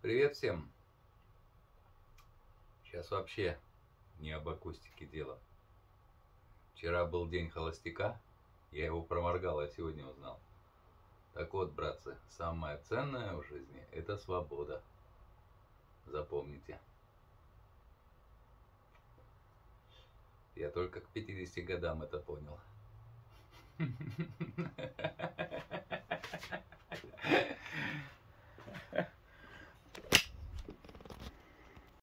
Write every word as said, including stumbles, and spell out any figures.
Привет всем! Сейчас вообще не об акустике дело. Вчера был день холостяка, я его проморгал, а сегодня узнал. Так вот, братцы, самое ценное в жизни – это свобода. Запомните. Я только к пятидесяти годам это понял.